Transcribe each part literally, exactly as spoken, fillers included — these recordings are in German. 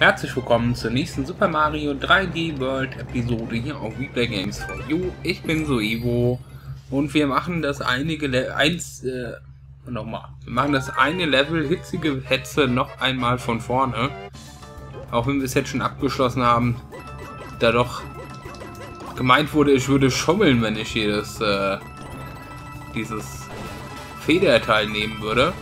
Herzlich willkommen zur nächsten Super Mario drei D World Episode hier auf WePlay Games for You. Ich bin Soevo und wir machen das einige Le eins äh, nochmal. Wir machen das eine Level hitzige Hetze noch einmal von vorne. Auch wenn wir es jetzt schon abgeschlossen haben, da doch gemeint wurde, ich würde schummeln, wenn ich hier das, äh, dieses Federteil nehmen würde.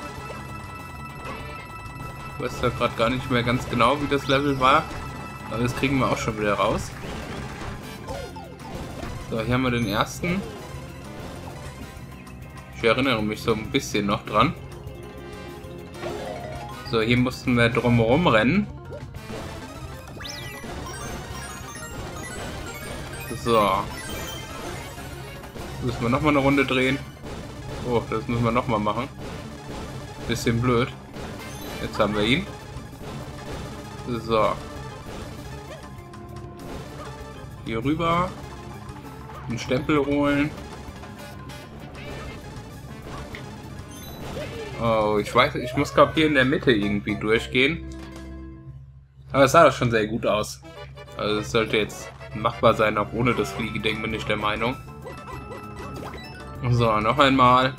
Ich weiß da gerade gar nicht mehr ganz genau, wie das Level war, aber das kriegen wir auch schon wieder raus. So, hier haben wir den ersten. Ich erinnere mich so ein bisschen noch dran. So, hier mussten wir drumherum rennen. So. Müssen wir nochmal eine Runde drehen. Oh, das müssen wir nochmal machen. Bisschen blöd. Jetzt haben wir ihn. So. Hier rüber. Einen Stempel holen. Oh, ich weiß, ich muss glaube hier in der Mitte irgendwie durchgehen. Aber es sah doch schon sehr gut aus. Also es sollte jetzt machbar sein, auch ohne das Fliegeding, bin ich der Meinung. So, noch einmal.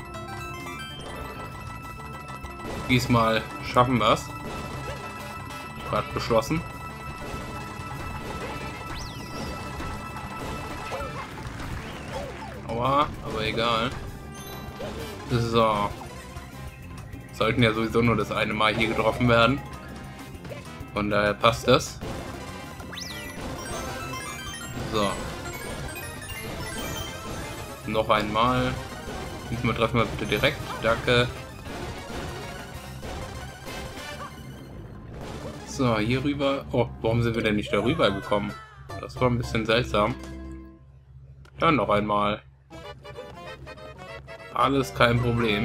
Diesmal schaffen wir es. Gerade beschlossen. Aua, aber egal. So. Sollten ja sowieso nur das eine Mal hier getroffen werden. Von daher passt das. So. Noch einmal. Diesmal treffen wir bitte direkt. Danke. So, hier rüber. Oh, warum sind wir denn nicht darüber gekommen? Das war ein bisschen seltsam. Dann noch einmal. Alles kein Problem.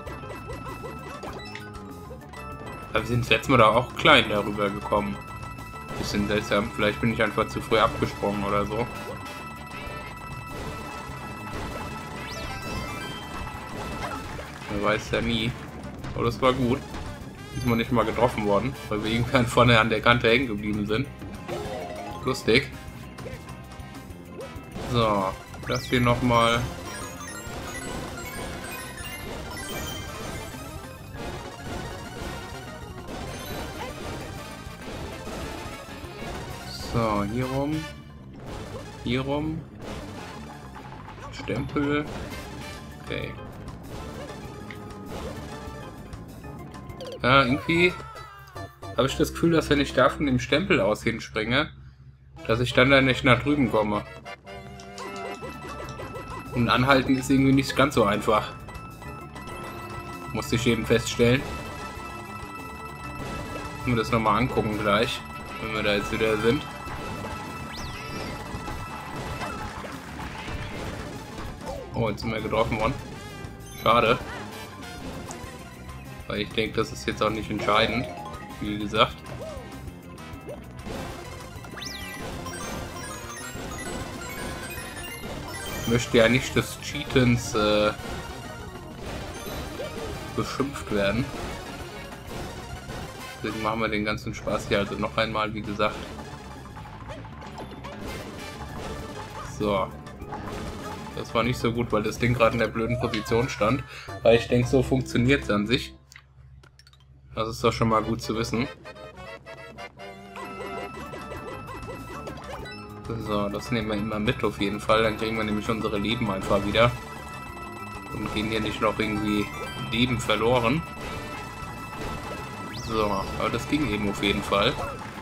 Aber wir sind das letzte Mal da auch klein darüber gekommen. Bisschen seltsam. Vielleicht bin ich einfach zu früh abgesprungen oder so. Man weiß ja nie. Aber das war gut. Diesmal nicht mal getroffen worden, weil wir irgendwann vorne an der Kante hängen geblieben sind. Lustig. So, das hier nochmal. So, hier rum. Hier rum. Stempel. Okay. Ja, irgendwie habe ich das Gefühl, dass wenn ich da von dem Stempel aus hinspringe, dass ich dann da nicht nach drüben komme. Und anhalten ist irgendwie nicht ganz so einfach. Musste ich eben feststellen. Können wir das nochmal angucken gleich, wenn wir da jetzt wieder sind. Oh, jetzt sind wir getroffen worden. Schade. Weil ich denke, das ist jetzt auch nicht entscheidend, wie gesagt. Ich möchte ja nicht des Cheatens äh, beschimpft werden. Deswegen machen wir den ganzen Spaß hier also noch einmal, wie gesagt. So. Das war nicht so gut, weil das Ding gerade in der blöden Position stand. Weil ich denke, so funktioniert es an sich. Das ist doch schon mal gut zu wissen. So, das nehmen wir immer mit auf jeden Fall. Dann kriegen wir nämlich unsere Leben einfach wieder. Und gehen hier nicht noch irgendwie Leben verloren. So, aber das ging eben auf jeden Fall.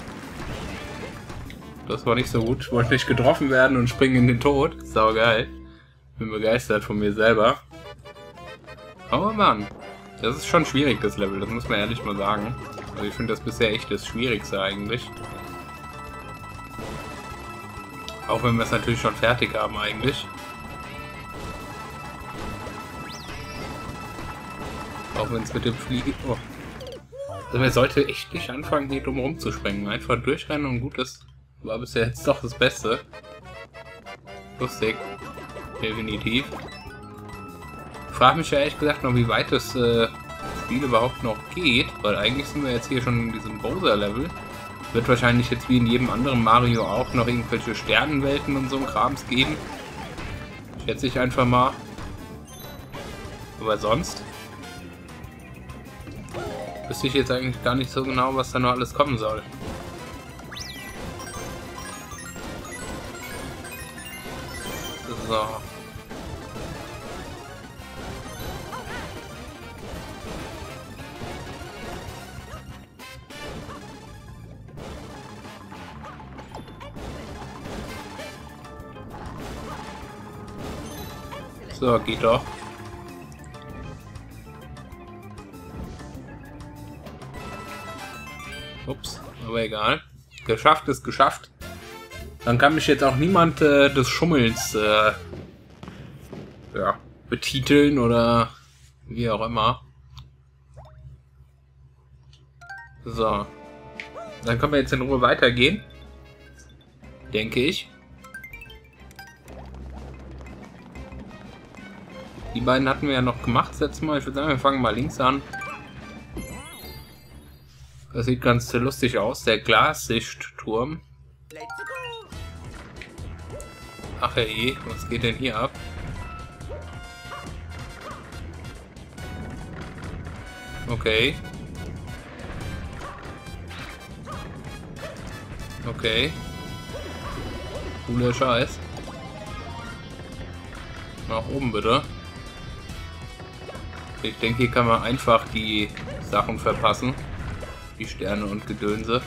Das war nicht so gut. Ich wollte nicht getroffen werden und springen in den Tod. Sau geil. Bin begeistert von mir selber. Aber Mann. Das ist schon schwierig, das Level, das muss man ehrlich mal sagen. Also ich finde das bisher echt das Schwierigste eigentlich. Auch wenn wir es natürlich schon fertig haben eigentlich. Auch wenn es mit dem Fliegen... Oh. Also man sollte echt nicht anfangen, hier drum rumzuspringen. Einfach durchrennen und gut, das war bisher jetzt doch das Beste. Lustig. Definitiv. Ich frage mich ja ehrlich gesagt noch, wie weit das äh, Spiel überhaupt noch geht, weil eigentlich sind wir jetzt hier schon in diesem Bowser-Level. Wird wahrscheinlich jetzt wie in jedem anderen Mario auch noch irgendwelche Sternenwelten und so ein Krams geben. Schätze ich einfach mal. Aber sonst wüsste ich jetzt eigentlich gar nicht so genau, was da noch alles kommen soll. So. So, geht doch. Ups, aber egal. Geschafft ist geschafft. Dann kann mich jetzt auch niemand äh, des Schummelns äh, ja, betiteln oder wie auch immer. So. Dann können wir jetzt in Ruhe weitergehen. Denke ich. Die beiden hatten wir ja noch gemacht das letzte Mal. Ich würde sagen, wir fangen mal links an. Das sieht ganz lustig aus, der Glassichtturm. Ach hey, was geht denn hier ab? Okay. Okay. Cooler Scheiß. Nach oben bitte. Ich denke, hier kann man einfach die Sachen verpassen. Die Sterne und Gedönse.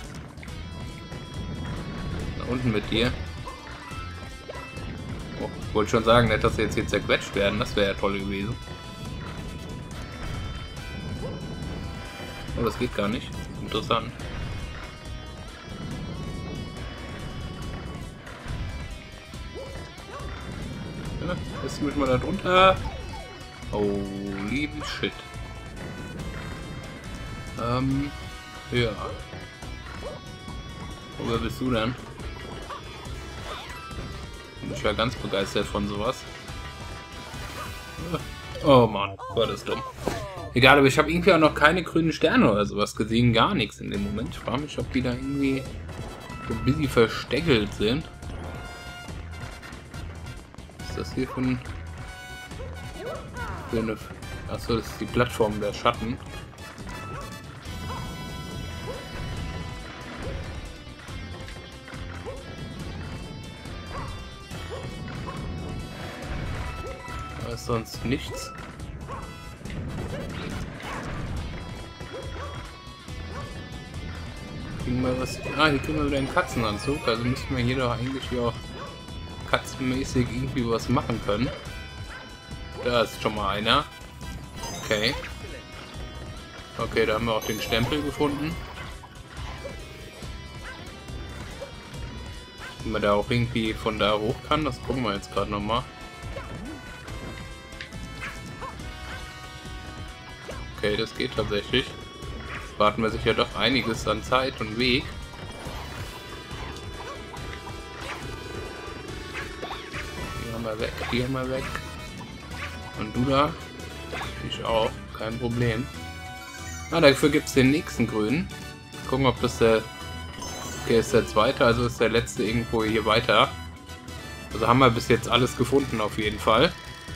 Da unten mit dir. Oh, ich wollte schon sagen, nicht, dass sie jetzt hier zerquetscht werden. Das wäre ja toll gewesen. Oh, das geht gar nicht. Interessant. Ja, jetzt müssen wir da drunter. Holy shit. Ähm, ja. Oh, wer bist du denn? Bin ich ja ganz begeistert von sowas. Oh Mann, war das dumm. Egal, aber ich habe irgendwie auch noch keine grünen Sterne oder sowas gesehen. Gar nichts in dem Moment. Ich frage mich, ob die da irgendwie so ein bisschen versteckelt sind. Was ist das hier für ein... Für eine... Achso, das ist die Plattform der Schatten. Da ist sonst nichts. Kriegen wir was... Ah, hier kriegen wir wieder einen Katzenanzug. Also müssten wir hier doch eigentlich hier auch katzenmäßig irgendwie was machen können. Da ist schon mal einer. Okay. Okay, da haben wir auch den Stempel gefunden. Wenn man da auch irgendwie von da hoch kann, das gucken wir jetzt gerade nochmal. Okay, das geht tatsächlich. Jetzt warten wir sich ja doch einiges an Zeit und Weg. Die haben wir weg, die haben wir weg. Und du da? Ich auch, kein Problem. Ah, dafür gibt es den nächsten grünen. Gucken, ob das der... Okay, ist der zweite, also ist der letzte irgendwo hier weiter. Also haben wir bis jetzt alles gefunden auf jeden Fall.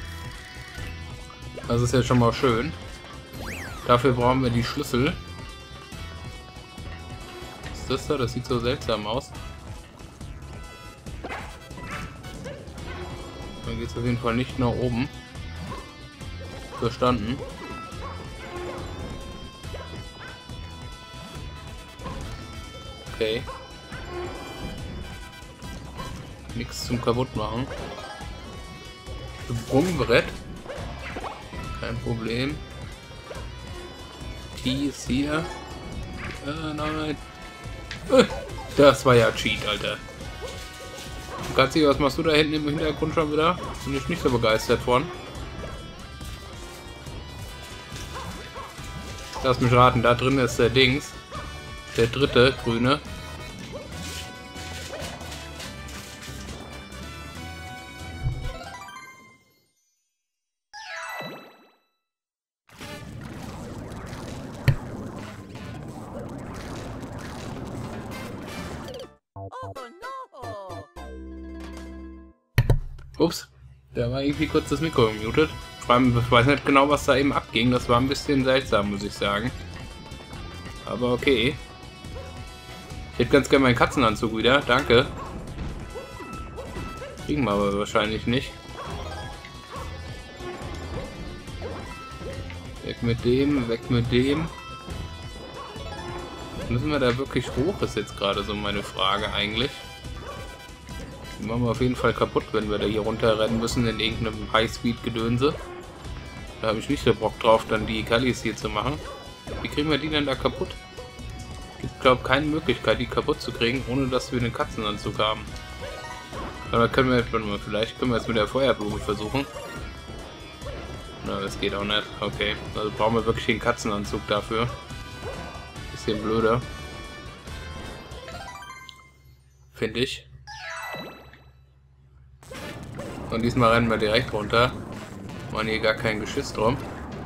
Das ist ja schon mal schön. Dafür brauchen wir die Schlüssel. Was ist das da? Das sieht so seltsam aus. Dann geht es auf jeden Fall nicht nach oben. Verstanden. Okay. Nichts zum kaputt machen. Sprungbrett. Kein Problem. T ist hier. Äh, nein. Äh, das war ja Cheat, Alter. Katzi, was machst du da hinten im Hintergrund schon wieder? Bin ich nicht so begeistert von. Lass mich raten, da drin ist der Dings. Der dritte, grüne. Ups, da war irgendwie kurz das Mikro gemutet. Vor allem, ich weiß nicht genau, was da eben abging. Das war ein bisschen seltsam, muss ich sagen. Aber okay. Ich hätte ganz gerne meinen Katzenanzug wieder. Danke. Kriegen wir aber wahrscheinlich nicht. Weg mit dem, weg mit dem. Müssen wir da wirklich hoch, ist jetzt gerade so meine Frage eigentlich. Die machen wir auf jeden Fall kaputt, wenn wir da hier runterrennen müssen in irgendeinem Highspeed-Gedönse. Da habe ich nicht so Bock drauf, dann die Kallis hier zu machen. Wie kriegen wir die denn da kaputt? Gibt, glaube ich, keine Möglichkeit, die kaputt zu kriegen, ohne dass wir einen Katzenanzug haben. Aber können wir, warte mal, vielleicht können wir es mit der Feuerblume versuchen. Na, das geht auch nicht. Okay, also brauchen wir wirklich den Katzenanzug dafür. Bisschen blöder. Finde ich. Und diesmal rennen wir direkt runter. Machen hier gar kein Geschiss drum.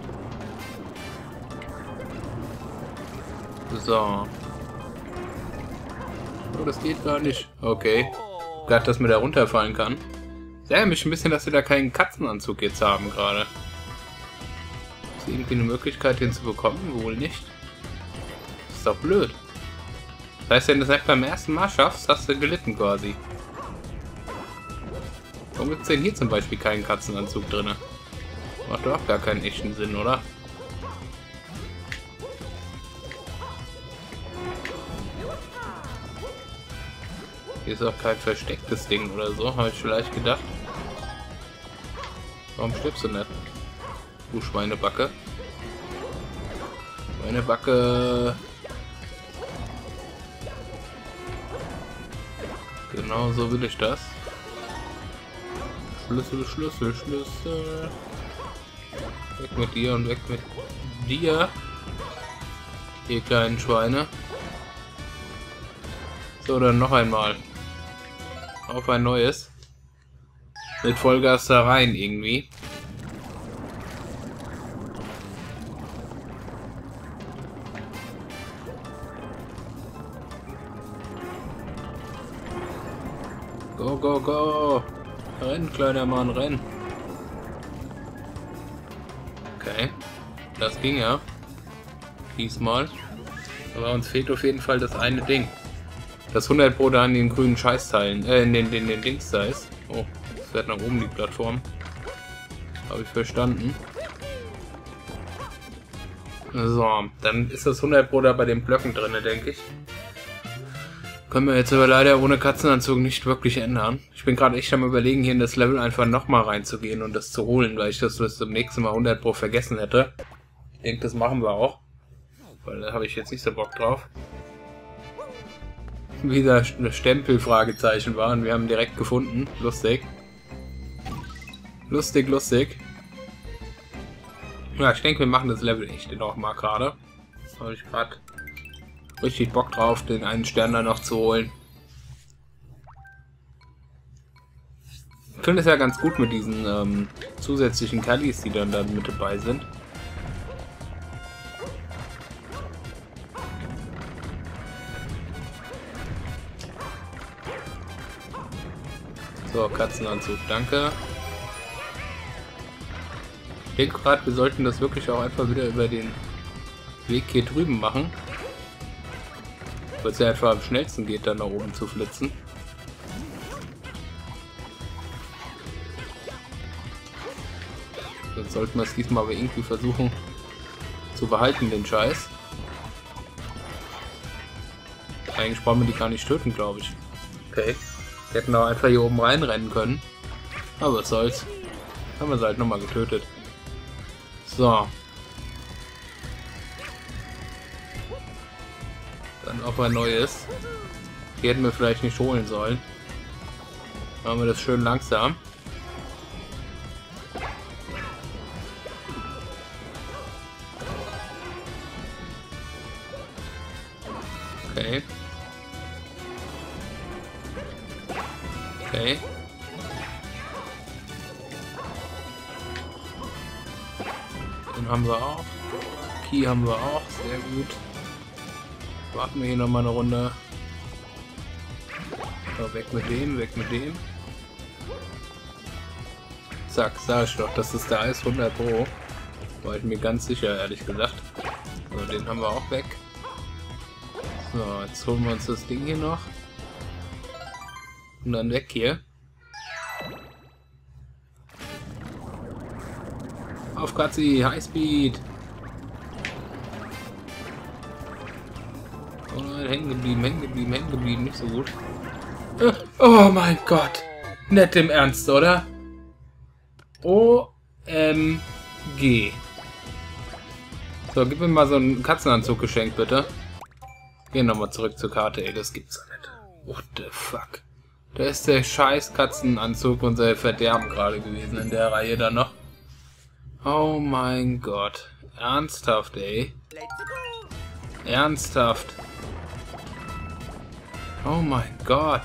So. Oh, das geht gar nicht. Okay. Gerade, dass man da runterfallen kann. Ich ärgere mich ein bisschen, dass wir da keinen Katzenanzug jetzt haben gerade. Ist irgendwie eine Möglichkeit, den zu bekommen? Wohl nicht. Das ist doch blöd. Das heißt, wenn du es nicht beim ersten Mal schaffst, hast du gelitten quasi. Warum gibt es denn hier zum Beispiel keinen Katzenanzug drin? Macht doch auch gar keinen echten Sinn, oder? Hier ist auch kein verstecktes Ding oder so, habe ich vielleicht gedacht. Warum stirbst du nicht? Du Schweinebacke. Schweinebacke. Genau so will ich das. Schlüssel, Schlüssel, Schlüssel. Weg mit dir und weg mit dir. Ihr kleinen Schweine. So, dann noch einmal. Auf ein neues. Mit Vollgas da rein irgendwie. Go, go, go! Renn, kleiner Mann, renn! Okay. Das ging ja. Diesmal. Aber uns fehlt auf jeden Fall das eine Ding. Das hundert Pro da an den grünen Scheißteilen, äh, in den, den, den Dings da ist. Oh, das wird nach oben die Plattform. Habe ich verstanden. So, dann ist das hundert Pro da bei den Blöcken drin, denke ich. Können wir jetzt aber leider ohne Katzenanzug nicht wirklich ändern. Ich bin gerade echt am Überlegen, hier in das Level einfach nochmal reinzugehen und das zu holen, weil ich das bis zum nächsten Mal hundert Pro vergessen hätte. Ich denke, das machen wir auch. Weil da habe ich jetzt nicht so Bock drauf. Wieder eine Stempel-Fragezeichen war und wir haben direkt gefunden. Lustig. Lustig, lustig. Ja, ich denke, wir machen das Level echt noch mal gerade. Habe ich gerade richtig Bock drauf, den einen Stern da noch zu holen. Ich finde es ja ganz gut mit diesen ähm, zusätzlichen Kallis, die dann, dann mit dabei sind. So, Katzenanzug, danke. Ich denke gerade, wir sollten das wirklich auch einfach wieder über den Weg hier drüben machen. Weil es ja einfach am schnellsten geht, dann nach oben zu flitzen. Jetzt sollten wir es diesmal aber irgendwie versuchen zu behalten, den Scheiß. Eigentlich brauchen wir die gar nicht töten, glaube ich. Okay. Wir hätten auch einfach hier oben reinrennen können. Aber was soll's. Haben wir sie halt nochmal getötet. So. Dann auf ein neues. Die hätten wir vielleicht nicht holen sollen. Machen wir das schön langsam. Okay. Okay. Den haben wir auch. Key haben wir auch. Sehr gut. Warten wir hier nochmal eine Runde. So, weg mit dem, weg mit dem. Zack, sag ich doch, dass es da ist, hundert Pro. War ich mir ganz sicher, ehrlich gesagt. So, den haben wir auch weg. So, jetzt holen wir uns das Ding hier noch. Und dann weg hier. Auf Katzi, Highspeed. Oh nein, hängen geblieben, hängen geblieben, hängen geblieben, nicht so gut. Oh mein Gott. Nicht im Ernst, oder? O M G. So, gib mir mal so einen Katzenanzug geschenkt, bitte. Gehen nochmal zurück zur Karte, ey, das gibt's doch nicht. What the fuck? Da ist der scheiß Katzenanzug unser Verderben gerade gewesen in der Reihe dann noch. Oh mein Gott. Ernsthaft, ey. Ernsthaft. Oh mein Gott.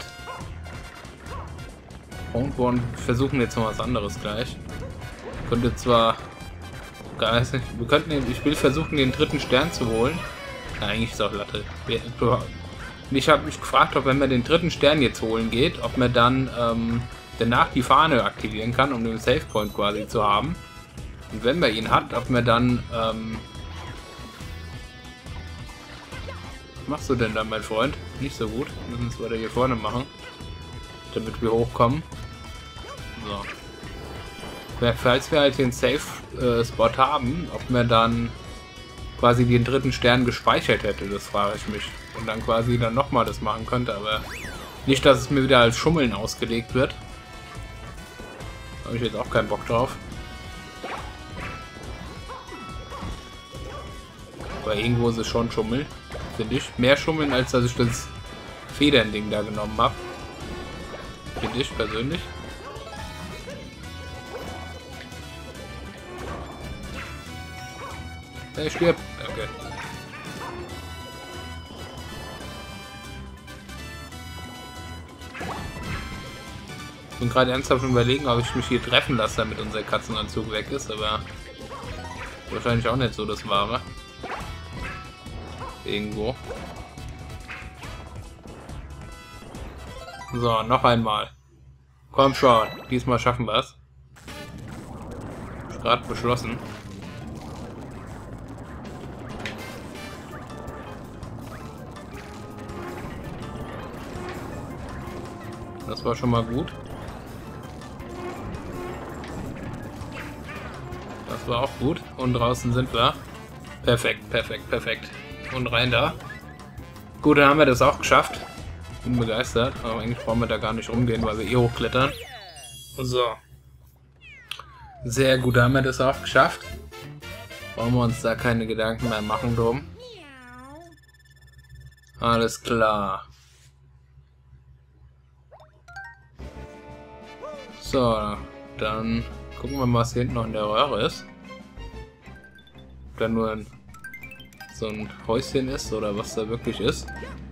Und wir versuchen jetzt noch was anderes gleich. Könnte zwar... Gar nicht, wir könnten den, ich will versuchen, den dritten Stern zu holen. Ja, eigentlich ist auch Latte. Ich habe mich gefragt, ob wenn man den dritten Stern jetzt holen geht, ob man dann ähm, danach die Fahne aktivieren kann, um den Save Point quasi zu haben. Und wenn man ihn hat, ob man dann... Ähm, was machst du denn da, mein Freund? Nicht so gut. Wir müssen es weiter hier vorne machen, damit wir hochkommen. So. Falls wir halt den Safe-Spot äh, haben, ob man dann quasi den dritten Stern gespeichert hätte, das frage ich mich. Und dann quasi dann nochmal das machen könnte, aber nicht, dass es mir wieder als Schummeln ausgelegt wird. Da habe ich jetzt auch keinen Bock drauf. Aber irgendwo ist es schon Schummeln, finde ich. Mehr Schummeln, als dass ich das Federn-Ding da genommen habe. Finde ich persönlich. Er stirbt. Okay. Ich bin gerade ernsthaft überlegen, ob ich mich hier treffen lasse, damit unser Katzenanzug weg ist, aber wahrscheinlich auch nicht so das Wahre. Irgendwo. So, noch einmal. Komm schon, diesmal schaffen wir es. Gerade beschlossen. Das war schon mal gut. Das war auch gut. Und draußen sind wir. Perfekt, perfekt, perfekt. Und rein da. Gut, dann haben wir das auch geschafft. Bin begeistert. Aber eigentlich brauchen wir da gar nicht rumgehen, weil wir eh hochklettern. So. Sehr gut, haben wir das auch geschafft. Brauchen wir uns da keine Gedanken mehr machen drum. Alles klar. So, dann gucken wir mal, was hier hinten noch in der Röhre ist. Ob da nur ein, so ein Häuschen ist oder was da wirklich ist.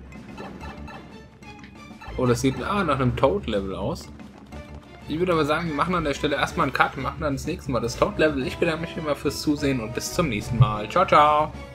Oh, das sieht ah, nach einem Toad-Level aus. Ich würde aber sagen, wir machen an der Stelle erstmal einen Cut und machen dann das nächste Mal das Toad-Level. Ich bedanke mich immer fürs Zusehen und bis zum nächsten Mal. Ciao, ciao!